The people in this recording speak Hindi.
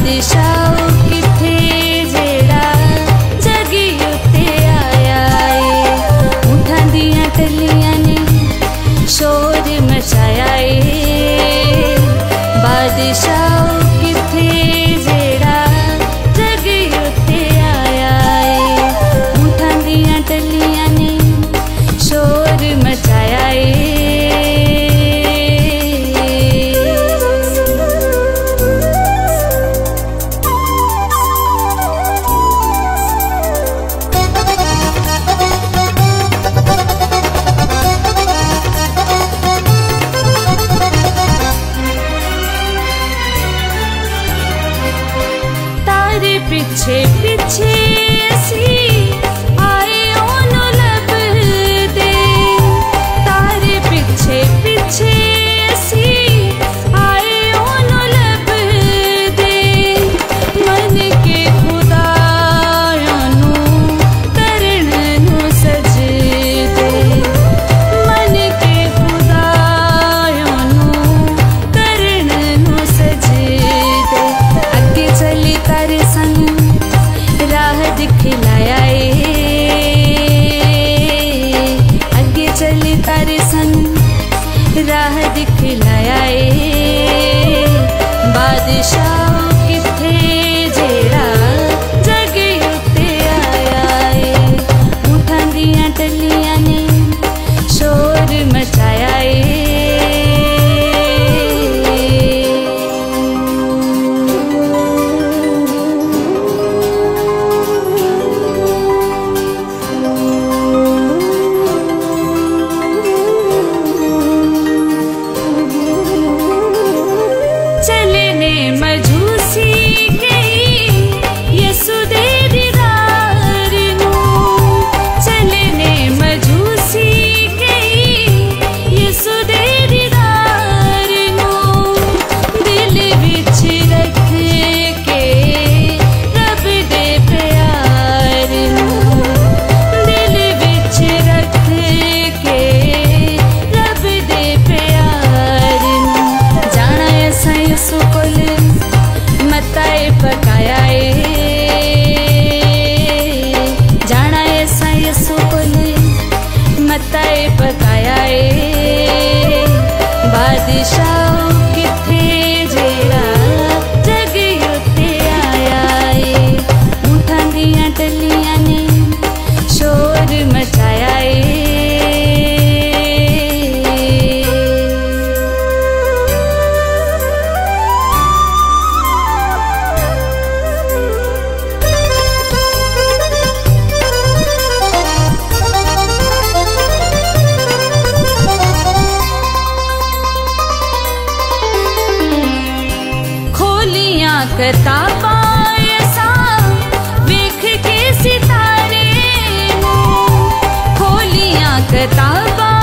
बादशाह किथे जेड़ा जगी उत्ते आया है। ऊंठां दियां टलियां ने शोर मचाया है। बादशाह किथे जेड़ा जगी उत्ते आया है। ऊंठां दियां टलियां ने शोर मचाया है। पीछे पीछे असी आए ओनू लब दे। तारे पीछे पीछे असी आए ओनू लब दे। मन के खुदा ओनू करन नू सजदे। मन के खुदा ओनू करन नू सजदे। अगे चली तारे संग राह दिखलाया है। अगे चली तारे संग राह दिखलाया है। बादशाह किथे जेड़ा जगे उत्ते आया है। ऊंठां दियां टलियां ने शोर मचाया है। पकाया जाना ऐसा यसु कोले मताए पकाया है। बादशाह किथे जेड़ा जगे उत्ते आया है। ऊंठां दियां टलियां ने शोर मचाया है। किताबां ऐसा वेख के सितारे खोलियां किताबां